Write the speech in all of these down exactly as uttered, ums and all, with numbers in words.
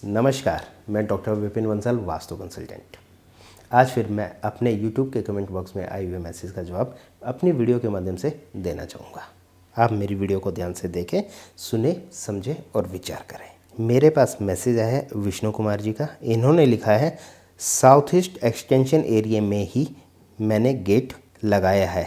नमस्कार, मैं doctor Vipin Bansal, vastu consultant. आज फिर मैं अपने YouTube के कमेंट बॉक्स में आए हुए मैसेज का जवाब अपनी वीडियो के माध्यम से देना चाहूँगा। आप मेरी वीडियो को ध्यान से देखें, सुने, समझें और विचार करें। मेरे पास मैसेज आया है विष्णु कुमार जी का। इन्होंने लिखा है, साउथ ईस्ट एक्सटेंशन एरिया में ही मैंने गेट लगाया है,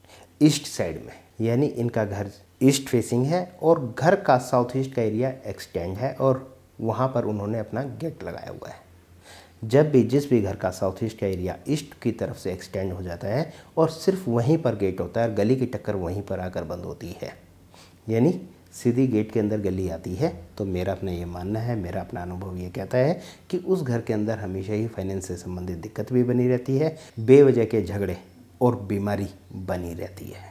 ईस्ट साइड में, यानी इनका घर ईस्ट फेसिंग है और घर का साउथ ईस्ट का एरिया एक्सटेंड है और वहाँ पर उन्होंने अपना गेट लगाया हुआ है। जब भी जिस भी घर का साउथ ईस्ट का एरिया ईस्ट की तरफ से एक्सटेंड हो जाता है और सिर्फ वहीं पर गेट होता है, गली की टक्कर वहीं पर आकर बंद होती है, यानी सीधी गेट के अंदर गली आती है, तो मेरा अपना ये मानना है, मेरा अपना अनुभव ये कहता है कि उस घर के अंदर हमेशा ही फाइनेंस से संबंधित दिक्कत भी बनी रहती है, बेवजह के झगड़े और बीमारी बनी रहती है।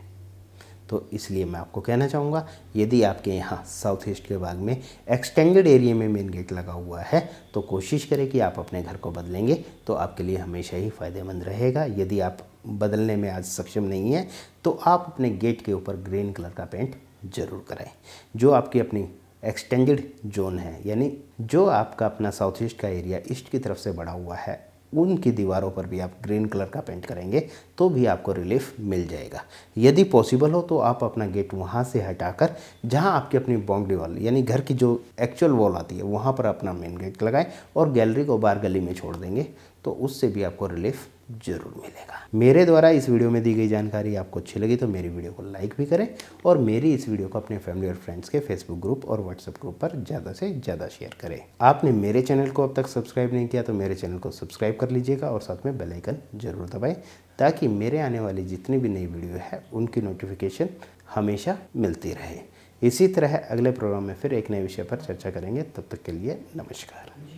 तो इसलिए मैं आपको कहना चाहूँगा, यदि आपके यहाँ साउथ ईस्ट के भाग में एक्सटेंडेड एरिया में मेन गेट लगा हुआ है तो कोशिश करें कि आप अपने घर को बदलेंगे तो आपके लिए हमेशा ही फ़ायदेमंद रहेगा। यदि आप बदलने में आज सक्षम नहीं हैं तो आप अपने गेट के ऊपर ग्रीन कलर का पेंट ज़रूर कराएं। जो आपकी अपनी एक्सटेंडेड जोन है, यानी जो आपका अपना साउथ ईस्ट का एरिया ईस्ट की तरफ से बढ़ा हुआ है, उनकी दीवारों पर भी आप ग्रीन कलर का पेंट करेंगे तो भी आपको रिलीफ मिल जाएगा। यदि पॉसिबल हो तो आप अपना गेट वहाँ से हटाकर जहाँ आपकी अपनी बाउंड्री वॉल, यानी घर की जो एक्चुअल वॉल आती है, वहाँ पर अपना मेन गेट लगाएं और गैलरी को बाहर गली में छोड़ देंगे तो उससे भी आपको रिलीफ ज़रूर मिलेगा। मेरे द्वारा इस वीडियो में दी गई जानकारी आपको अच्छी लगी तो मेरी वीडियो को लाइक भी करें और मेरी इस वीडियो को अपने फैमिली और फ्रेंड्स के फेसबुक ग्रुप और व्हाट्सएप ग्रुप पर ज़्यादा से ज़्यादा शेयर करें। आपने मेरे चैनल को अब तक सब्सक्राइब नहीं किया तो मेरे चैनल को सब्सक्राइब कर लीजिएगा और साथ में बेल आइकन जरूर दबाएं ताकि मेरे आने वाली जितनी भी नई वीडियो है उनकी नोटिफिकेशन हमेशा मिलती रहे। इसी तरह अगले प्रोग्राम में फिर एक नए विषय पर चर्चा करेंगे। तब तक के लिए नमस्कार।